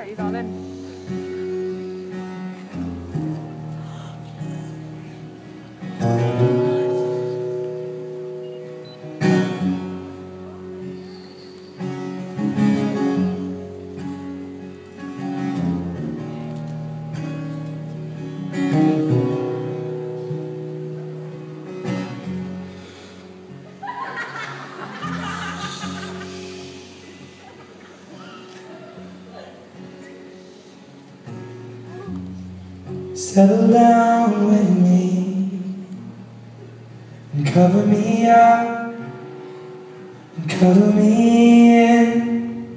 thấy gió lên. Settle down with me and cover me up and cuddle me in.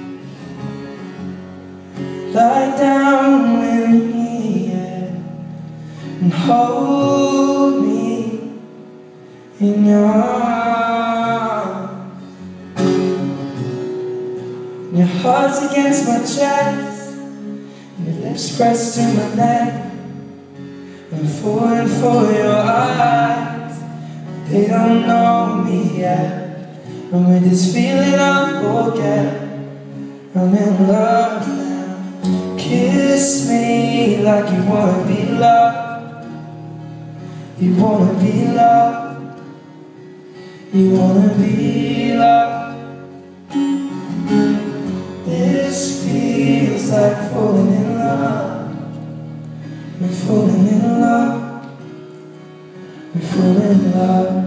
Lie down with me, yeah, and hold me in your arms. Your heart's against my chest, your lips pressed to my neck. I'm falling for your eyes, they don't know me yet. And with this feeling I forget I'm in love now. Kiss me like you wanna be loved. You wanna be loved. You wanna be loved. This feels like falling in love. We're falling in love. We're falling in love.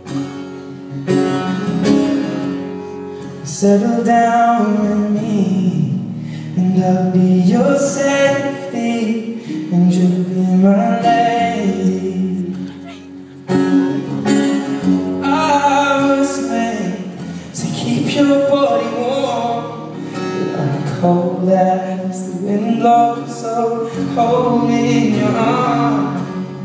Settle down with me, and I'll be your safety, and you'll be my lady. I was made to keep your body warm, but I'm cold as the wind blows, so hold me in your arms.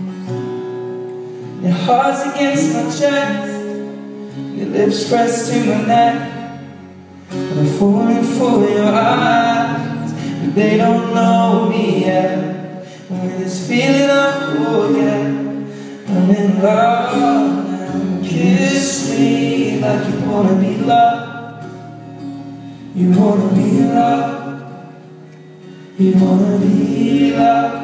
Your heart's against my chest, your lips pressed to my neck. I'm falling for your eyes, but they don't know me yet. And with this feeling I forget I'm in love now. Kiss me like you wanna be loved. You wanna be loved. You wanna be loved.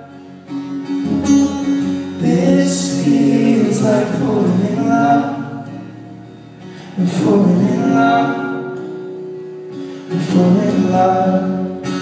This feels like falling in love. I'm falling in love. I'm falling in love.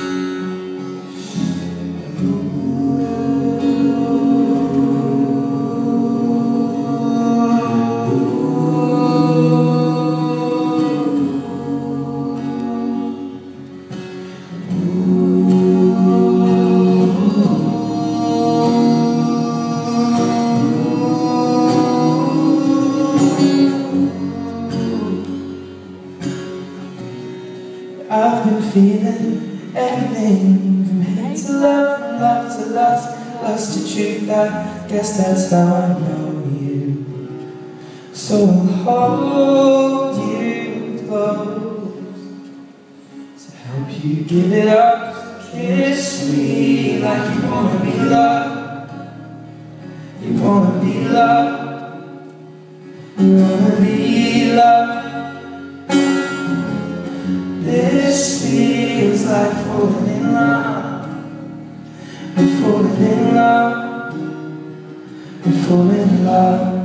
I've been feeling everything, from hate to love, from love to lust, lust to truth. I guess that's how I know you. So I'll hold you close to help you give it up. So kiss me like you wanna be loved. You wanna be loved. You wanna be loved. This feels like falling in love. We're falling in love. We're falling in love.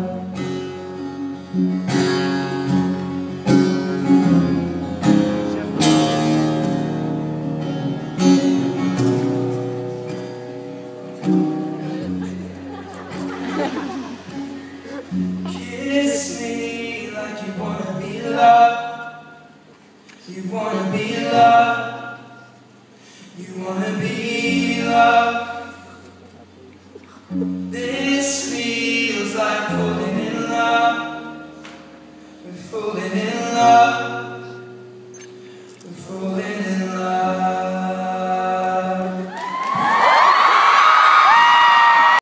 Kiss me like you wanna be loved. You wanna be loved. You wanna be loved. This feels like falling in love. We're falling in love.